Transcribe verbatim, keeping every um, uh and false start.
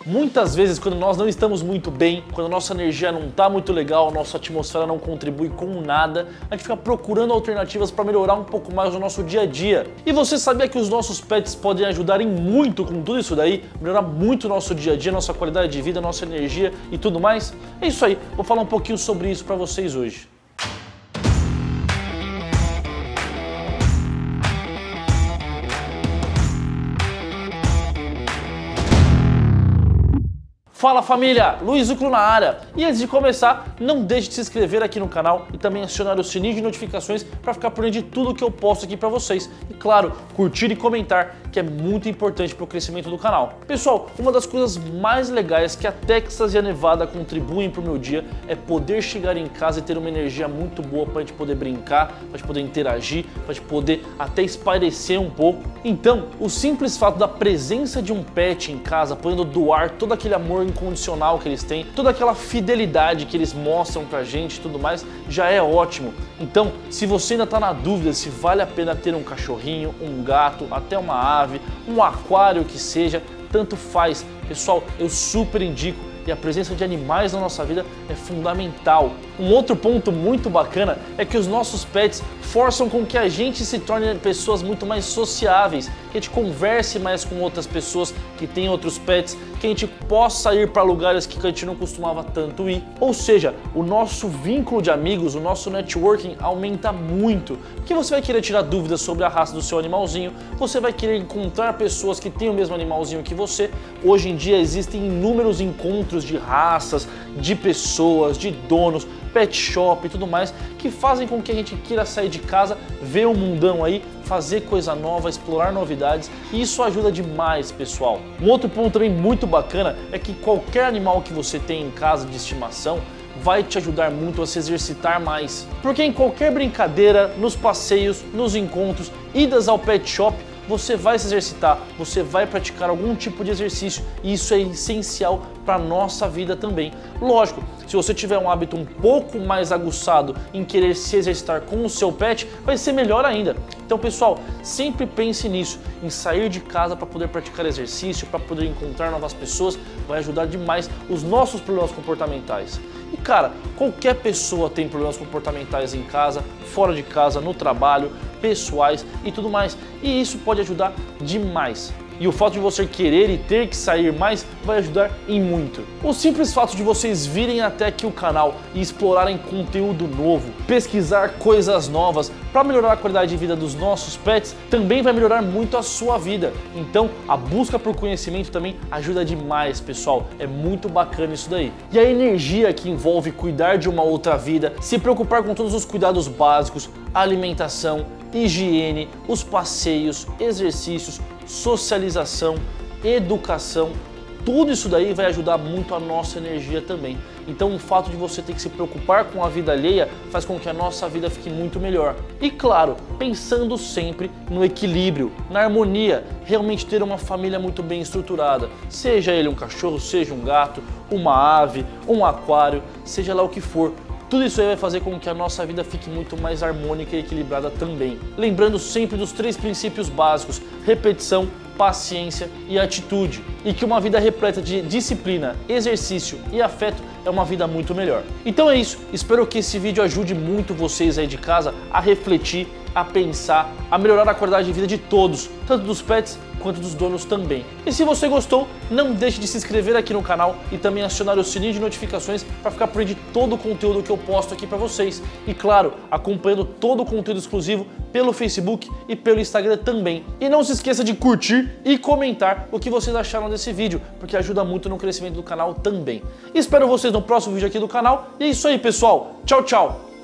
Muitas vezes, quando nós não estamos muito bem, quando a nossa energia não está muito legal, a nossa atmosfera não contribui com nada, a gente fica procurando alternativas para melhorar um pouco mais o nosso dia a dia. E você sabia que os nossos pets podem ajudar em muito com tudo isso daí? Melhorar muito o nosso dia a dia, nossa qualidade de vida, nossa energia e tudo mais? É isso aí, vou falar um pouquinho sobre isso para vocês hoje. Fala família, Luiz Zuclo na área. E antes de começar, não deixe de se inscrever aqui no canal e também acionar o sininho de notificações para ficar por dentro de tudo que eu posto aqui para vocês. E claro, curtir e comentar, que é muito importante para o crescimento do canal. Pessoal, uma das coisas mais legais que a Texas e a Nevada contribuem para o meu dia é poder chegar em casa e ter uma energia muito boa para a gente poder brincar, para a gente poder interagir, para a gente poder até espairecer um pouco. Então, o simples fato da presença de um pet em casa, podendo doar todo aquele amor incondicional que eles têm, toda aquela fidelidade que eles mostram pra gente e tudo mais, já é ótimo. Então, se você ainda tá na dúvida se vale a pena ter um cachorrinho, um gato, até uma ave, um aquário que seja, tanto faz. Pessoal, eu super indico e a presença de animais na nossa vida é fundamental. Um outro ponto muito bacana é que os nossos pets forçam com que a gente se torne pessoas muito mais sociáveis, que a gente converse mais com outras pessoas que têm outros pets, que a gente possa ir para lugares que a gente não costumava tanto ir. Ou seja, o nosso vínculo de amigos, o nosso networking aumenta muito, porque você vai querer tirar dúvidas sobre a raça do seu animalzinho, você vai querer encontrar pessoas que têm o mesmo animalzinho que você. Hoje em dia existem inúmeros encontros de raças, de pessoas, de donos, pet shop e tudo mais, que fazem com que a gente queira sair de casa, ver o mundão aí, fazer coisa nova, explorar novidades, e isso ajuda demais, pessoal. Um outro ponto também muito bacana é que qualquer animal que você tem em casa de estimação vai te ajudar muito a se exercitar mais, porque em qualquer brincadeira, nos passeios, nos encontros, idas ao pet shop, você vai se exercitar, você vai praticar algum tipo de exercício e isso é essencial para a nossa vida também. Lógico, se você tiver um hábito um pouco mais aguçado em querer se exercitar com o seu pet, vai ser melhor ainda. Então, pessoal, sempre pense nisso, em sair de casa para poder praticar exercício, para poder encontrar novas pessoas, vai ajudar demais os nossos problemas comportamentais. E cara, qualquer pessoa tem problemas comportamentais em casa, fora de casa, no trabalho, pessoais e tudo mais. E isso pode ajudar demais. E o fato de você querer e ter que sair mais vai ajudar em muito. O simples fato de vocês virem até aqui o canal e explorarem conteúdo novo, pesquisar coisas novas para melhorar a qualidade de vida dos nossos pets, também vai melhorar muito a sua vida. Então, a busca por conhecimento também ajuda demais, pessoal. É muito bacana isso daí. E a energia que envolve cuidar de uma outra vida, se preocupar com todos os cuidados básicos, alimentação, higiene, os passeios, exercícios, socialização, educação, tudo isso daí vai ajudar muito a nossa energia também. Então o fato de você ter que se preocupar com a vida alheia faz com que a nossa vida fique muito melhor. E claro, pensando sempre no equilíbrio, na harmonia, realmente ter uma família muito bem estruturada. Seja ele um cachorro, seja um gato, uma ave, um aquário, seja lá o que for. Tudo isso aí vai fazer com que a nossa vida fique muito mais harmônica e equilibrada também. Lembrando sempre dos três princípios básicos: repetição, paciência e atitude. E que uma vida repleta de disciplina, exercício e afeto é uma vida muito melhor. Então é isso, espero que esse vídeo ajude muito vocês aí de casa a refletir, a pensar, a melhorar a qualidade de vida de todos, tanto dos pets quanto dos donos também. E se você gostou, não deixe de se inscrever aqui no canal e também acionar o sininho de notificações para ficar por dentro de todo o conteúdo que eu posto aqui para vocês. E claro, acompanhando todo o conteúdo exclusivo pelo Facebook e pelo Instagram também. E não se esqueça de curtir e comentar o que vocês acharam desse vídeo, porque ajuda muito no crescimento do canal também. Espero vocês no próximo vídeo aqui do canal. E é isso aí, pessoal. Tchau, tchau!